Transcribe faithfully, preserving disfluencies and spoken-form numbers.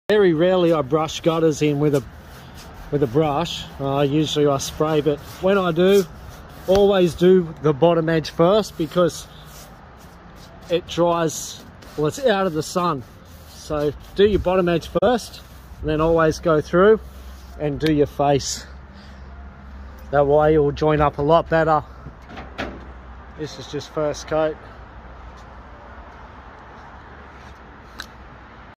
Very rarely I brush gutters in with a with a brush. Uh, usually I spray, but when I do, always do the bottom edge first because it dries, well, it's out of the sun. So do your bottom edge first, and then always go through and do your face. That way it will join up a lot better. This is just first coat.